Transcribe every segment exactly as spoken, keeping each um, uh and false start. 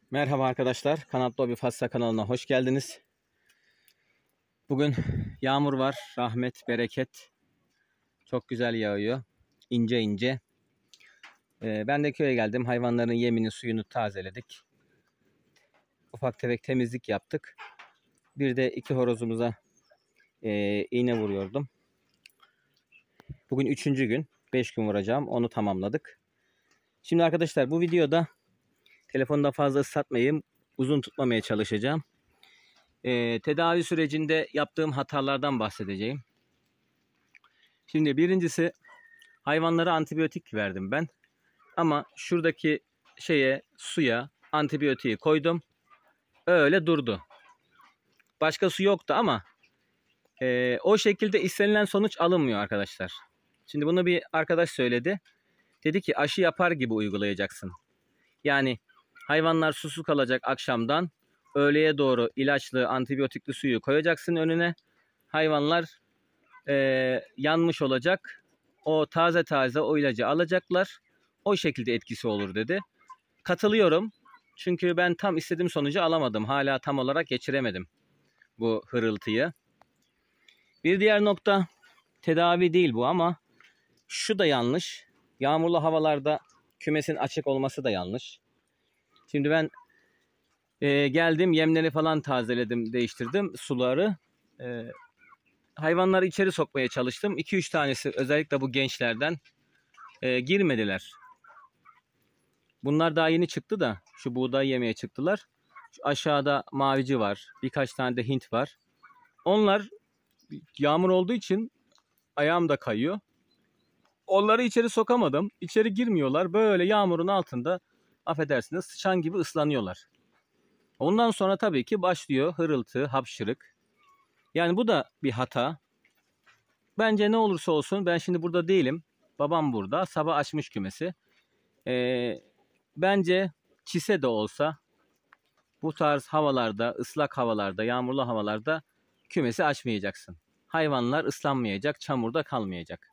Merhaba arkadaşlar, Kanatlı Hobi Fatsa kanalına hoş geldiniz. Bugün yağmur var, rahmet, bereket. Çok güzel yağıyor, ince ince. Ee, ben de köye geldim, hayvanların yemini, suyunu tazeledik. Ufak tefek temizlik yaptık. Bir de iki horozumuza e, iğne vuruyordum. Bugün üçüncü gün, beş gün vuracağım, onu tamamladık. Şimdi arkadaşlar bu videoda telefonda fazla ıslatmayayım, uzun tutmamaya çalışacağım. Ee, tedavi sürecinde yaptığım hatalardan bahsedeceğim. Şimdi birincisi, hayvanlara antibiyotik verdim ben. Ama şuradaki şeye, suya antibiyotiği koydum. Öyle durdu. Başka su yoktu ama e, o şekilde istenilen sonuç alınmıyor arkadaşlar. Şimdi bunu bir arkadaş söyledi. Dedi ki aşı yapar gibi uygulayacaksın. Yani hayvanlar susuz kalacak akşamdan. Öğleye doğru ilaçlı, antibiyotikli suyu koyacaksın önüne. Hayvanlar e, yanmış olacak. O taze taze o ilacı alacaklar. O şekilde etkisi olur dedi. Katılıyorum. Çünkü ben tam istediğim sonucu alamadım. Hala tam olarak geçiremedim bu hırıltıyı. Bir diğer nokta, tedavi değil bu ama şu da yanlış. Yağmurlu havalarda kümesin açık olması da yanlış. Şimdi ben e, geldim, yemleri falan tazeledim, değiştirdim suları. E, hayvanları içeri sokmaya çalıştım. iki üç tanesi, özellikle bu gençlerden e, girmediler. Bunlar daha yeni çıktı da şu buğday yemeye çıktılar. Şu aşağıda mavici var. Birkaç tane de Hint var. Onlar yağmur olduğu için ayağım da kayıyor. Onları içeri sokamadım. İçeri girmiyorlar. Böyle yağmurun altında, affedersiniz, sıçan gibi ıslanıyorlar. Ondan sonra tabii ki başlıyor hırıltı, hapşırık. Yani bu da bir hata. Bence ne olursa olsun, ben şimdi burada değilim. Babam burada. Sabah açmış kümesi. Ee, bence çise de olsa bu tarz havalarda, ıslak havalarda, yağmurlu havalarda kümesi açmayacaksın. Hayvanlar ıslanmayacak, çamurda kalmayacak.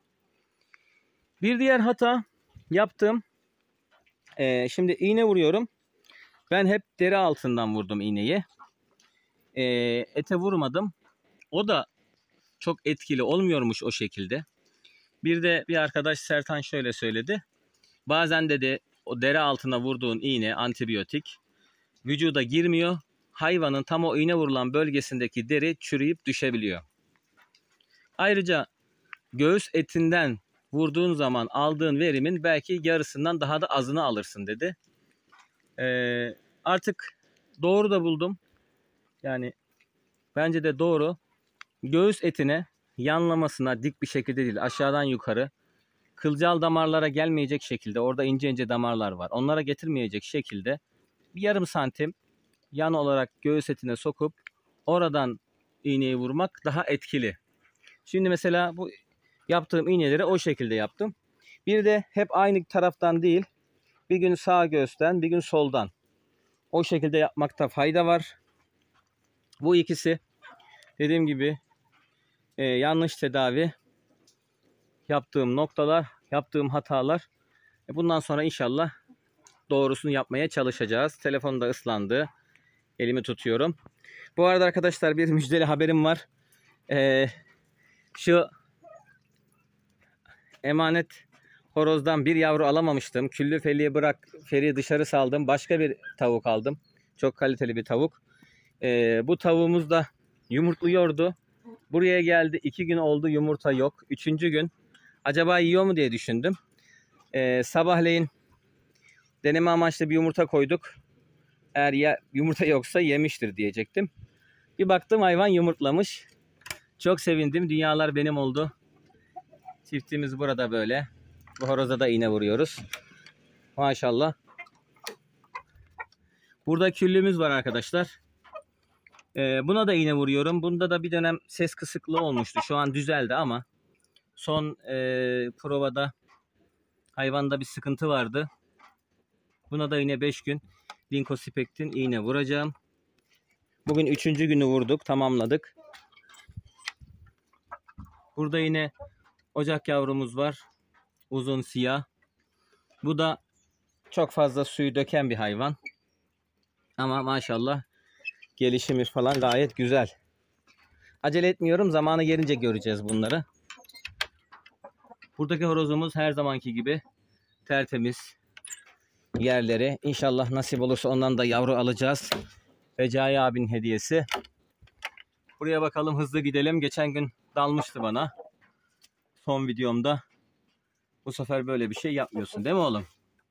Bir diğer hata yaptım. Ee, şimdi iğne vuruyorum. Ben hep deri altından vurdum iğneyi. Ee, ete vurmadım. O da çok etkili olmuyormuş o şekilde. Bir de bir arkadaş Sertan şöyle söyledi. Bazen dedi o deri altına vurduğun iğne, antibiyotik vücuda girmiyor. Hayvanın tam o iğne vurulan bölgesindeki deri çürüyüp düşebiliyor. Ayrıca göğüs etinden vurduğun zaman aldığın verimin belki yarısından daha da azını alırsın dedi. Ee, artık doğru da buldum. Yani bence de doğru. Göğüs etine yanlamasına dik bir şekilde değil, aşağıdan yukarı, kılcal damarlara gelmeyecek şekilde, orada ince ince damarlar var, onlara getirmeyecek şekilde bir yarım santim yan olarak göğüs etine sokup oradan iğneyi vurmak daha etkili. Şimdi mesela bu yaptığım iğneleri o şekilde yaptım. Bir de hep aynı taraftan değil, bir gün sağ göğüsten, bir gün soldan. O şekilde yapmakta fayda var. Bu ikisi dediğim gibi e, yanlış tedavi yaptığım noktalar, yaptığım hatalar. E, bundan sonra inşallah doğrusunu yapmaya çalışacağız. Telefon da ıslandı. Elimi tutuyorum. Bu arada arkadaşlar bir müjdeli haberim var. E, şu emanet horozdan bir yavru alamamıştım. Küllü feliye bırak, feriyi dışarı saldım. Başka bir tavuk aldım. Çok kaliteli bir tavuk. Ee, bu tavuğumuz da yumurtluyordu. Buraya geldi. iki gün oldu, yumurta yok. Üçüncü gün acaba yiyor mu diye düşündüm. Ee, sabahleyin deneme amaçlı bir yumurta koyduk. Eğer ya, yumurta yoksa yemiştir diyecektim. Bir baktım hayvan yumurtlamış. Çok sevindim. Dünyalar benim oldu. Çiftimiz burada böyle. Bu horoza da iğne vuruyoruz. Maşallah. Burada küllümüz var arkadaşlar. Ee, buna da iğne vuruyorum. Bunda da bir dönem ses kısıklığı olmuştu. Şu an düzeldi ama son e, provada hayvanda bir sıkıntı vardı. Buna da yine beş gün Linkospektin iğne vuracağım. Bugün üçüncü günü vurduk. Tamamladık. Burada yine ocak yavrumuz var. Uzun siyah. Bu da çok fazla suyu döken bir hayvan. Ama maşallah gelişimi falan gayet güzel. Acele etmiyorum. Zamanı gelince göreceğiz bunları. Buradaki horozumuz her zamanki gibi tertemiz yerleri. İnşallah nasip olursa ondan da yavru alacağız. Recai abinin hediyesi. Buraya bakalım, hızlı gidelim. Geçen gün dalmıştı bana. Son videomda. Bu sefer böyle bir şey yapmıyorsun değil mi oğlum?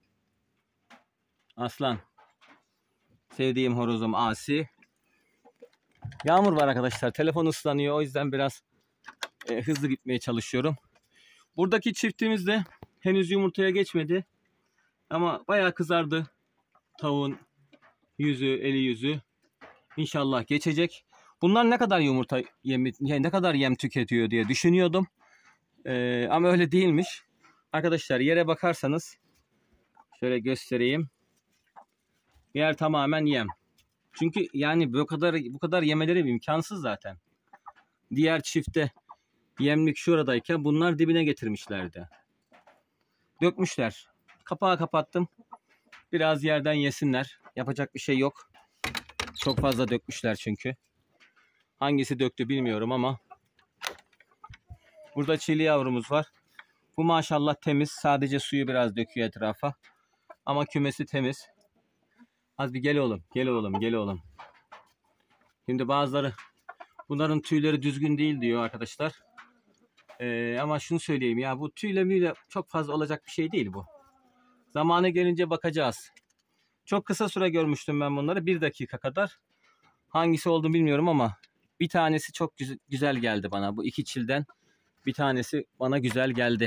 Aslan. Sevdiğim horozum Asi. Yağmur var arkadaşlar. Telefon ıslanıyor. O yüzden biraz e, hızlı gitmeye çalışıyorum. Buradaki çiftimiz de henüz yumurtaya geçmedi. Ama bayağı kızardı. Tavuğun yüzü, eli yüzü. İnşallah geçecek. Bunlar ne kadar yumurta yemi, ne kadar yem tüketiyor diye düşünüyordum. Ee, ama öyle değilmiş. Arkadaşlar yere bakarsanız şöyle göstereyim. Yer tamamen yem. Çünkü yani bu kadar bu kadar yemeleri imkansız zaten. Diğer çifte yemlik şuradayken bunlar dibine getirmişlerdi. Dökmüşler. Kapağı kapattım. Biraz yerden yesinler. Yapacak bir şey yok. Çok fazla dökmüşler çünkü. Hangisi döktü bilmiyorum ama. Burada çili yavrumuz var. Bu maşallah temiz. Sadece suyu biraz döküyor etrafa. Ama kümesi temiz. Az bir gel oğlum. Gel oğlum. Gel oğlum. Şimdi bazıları bunların tüyleri düzgün değil diyor arkadaşlar. Ee, ama şunu söyleyeyim ya, bu tüyle müyle çok fazla olacak bir şey değil bu. Zamanı gelince bakacağız. Çok kısa süre görmüştüm ben bunları. Bir dakika kadar. Hangisi olduğunu bilmiyorum ama bir tanesi çok güzel geldi bana. Bu iki çilden bir tanesi bana güzel geldi.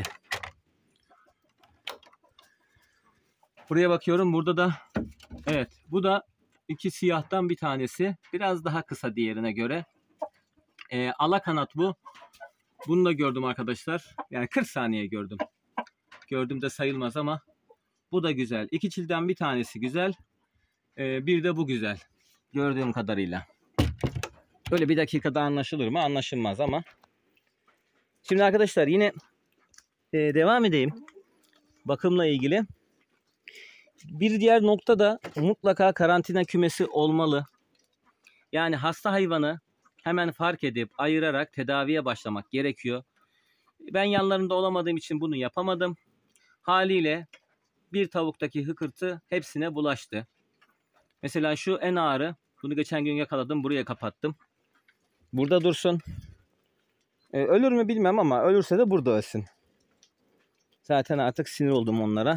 Buraya bakıyorum. Burada da evet, bu da iki siyahtan bir tanesi. Biraz daha kısa diğerine göre. Ee, ala kanat bu. Bunu da gördüm arkadaşlar. Yani kırk saniye gördüm. Gördüm de sayılmaz ama bu da güzel. İki çilden bir tanesi güzel. Ee, bir de bu güzel. Gördüğüm kadarıyla. Böyle bir dakikada anlaşılır mı? Anlaşılmaz ama. Şimdi arkadaşlar yine e, devam edeyim. Bakımla ilgili. Bir diğer nokta da mutlaka karantina kümesi olmalı. Yani hasta hayvanı hemen fark edip ayırarak tedaviye başlamak gerekiyor. Ben yanlarında olamadığım için bunu yapamadım. Haliyle bir tavuktaki hıkırtı hepsine bulaştı. Mesela şu en ağırı. Bunu geçen gün yakaladım. Buraya kapattım. Burada dursun. Ee, ölür mü bilmem ama ölürse de burada ölsün. Zaten artık sinir oldum onlara.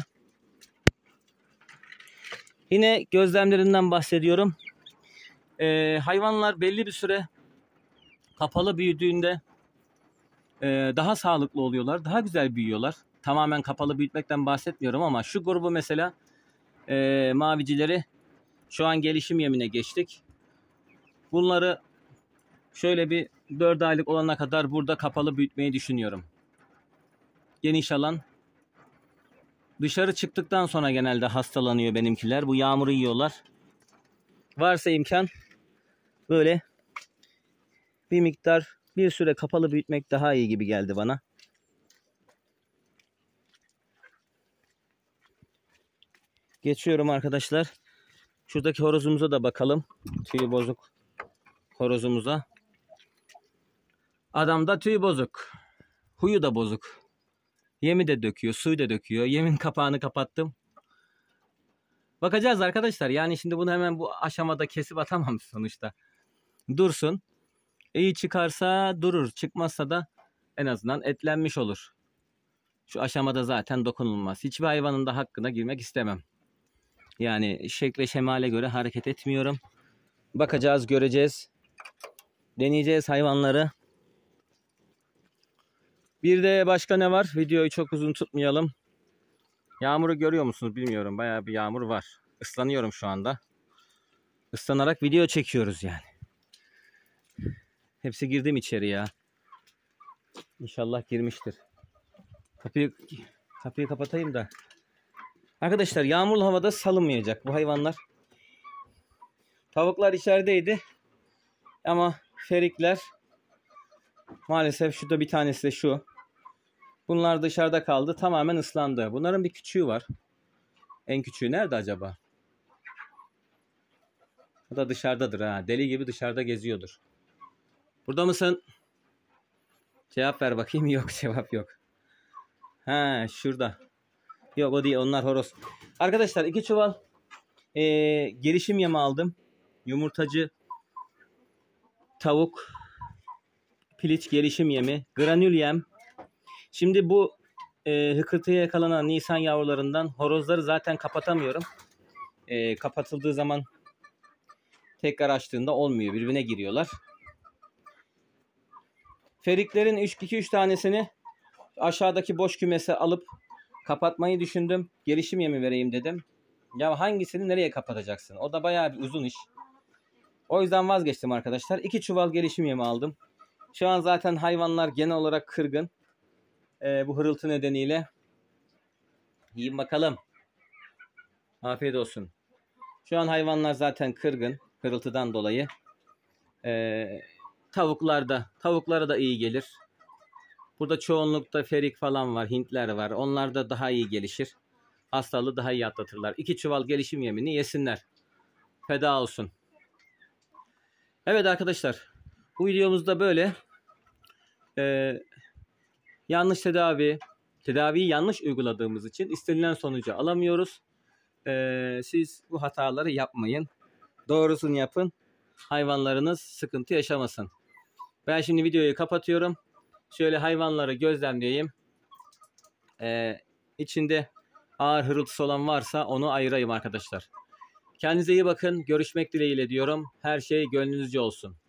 Yine gözlemlerinden bahsediyorum. Ee, hayvanlar belli bir süre kapalı büyüdüğünde e, daha sağlıklı oluyorlar. Daha güzel büyüyorlar. Tamamen kapalı büyütmekten bahsetmiyorum ama şu grubu mesela e, mavicileri şu an gelişim yemine geçtik. Bunları şöyle bir dört aylık olana kadar burada kapalı büyütmeyi düşünüyorum. Geniş alan. Dışarı çıktıktan sonra genelde hastalanıyor benimkiler. Bu yağmuru yiyorlar. Varsa imkan böyle bir miktar bir süre kapalı büyütmek daha iyi gibi geldi bana. Geçiyorum arkadaşlar. Şuradaki horozumuza da bakalım. Tüyü bozuk horozumuza. Adamda tüy bozuk. Huyu da bozuk. Yemi de döküyor, suyu da döküyor. Yemin kapağını kapattım. Bakacağız arkadaşlar. Yani şimdi bunu hemen bu aşamada kesip atamam sonuçta. Dursun. İyi çıkarsa durur. Çıkmazsa da en azından etlenmiş olur. Şu aşamada zaten dokunulmaz. Hiçbir hayvanın da hakkına girmek istemem. Yani şekle şemale göre hareket etmiyorum. Bakacağız, göreceğiz. Deneyeceğiz hayvanları. Bir de başka ne var? Videoyu çok uzun tutmayalım. Yağmuru görüyor musunuz bilmiyorum. Bayağı bir yağmur var. Islanıyorum şu anda. Islanarak video çekiyoruz yani. Hepsi girdim içeri ya. İnşallah girmiştir. Kapıyı, kapıyı kapatayım da. Arkadaşlar yağmurlu havada salınmayacak bu hayvanlar. Tavuklar içerideydi. Ama ferikler maalesef şurada bir tanesi de şu. Bunlar dışarıda kaldı. Tamamen ıslandı. Bunların bir küçüğü var. En küçüğü nerede acaba? O da dışarıdadır ha. Deli gibi dışarıda geziyordur. Burada mısın? Cevap ver bakayım. Yok, cevap yok. Ha, şurada. Yok, o değil, onlar horoz. Arkadaşlar iki çuval e, gelişim yemi aldım. Yumurtacı tavuk piliç gelişim yemi, granül yem. Şimdi bu e, hıkırtıya yakalanan nisan yavrularından horozları zaten kapatamıyorum. E, kapatıldığı zaman tekrar açtığında olmuyor. Birbirine giriyorlar. Feriklerin iki üç tanesini aşağıdaki boş kümese alıp kapatmayı düşündüm. Gelişim yemi vereyim dedim. Ya hangisini nereye kapatacaksın? O da bayağı bir uzun iş. O yüzden vazgeçtim arkadaşlar. iki çuval gelişim yemi aldım. Şu an zaten hayvanlar genel olarak kırgın. Ee, bu hırıltı nedeniyle. Yiyin bakalım. Afiyet olsun. Şu an hayvanlar zaten kırgın. Hırıltıdan dolayı. Ee, tavuklar da, tavuklara da iyi gelir. Burada çoğunlukta ferik falan var. Hintler var. Onlar da daha iyi gelişir. Hastalığı daha iyi atlatırlar. İki çuval gelişim yemini yesinler. Feda olsun. Evet arkadaşlar. Bu videomuzda böyle. Ee, yanlış tedavi, tedaviyi yanlış uyguladığımız için istenilen sonucu alamıyoruz. Ee, siz bu hataları yapmayın. Doğrusunu yapın. Hayvanlarınız sıkıntı yaşamasın. Ben şimdi videoyu kapatıyorum. Şöyle hayvanları gözlemleyeyim. Ee, içinde ağır hırıltısı olan varsa onu ayırayım arkadaşlar. Kendinize iyi bakın. Görüşmek dileğiyle diyorum. Her şey gönlünüzce olsun.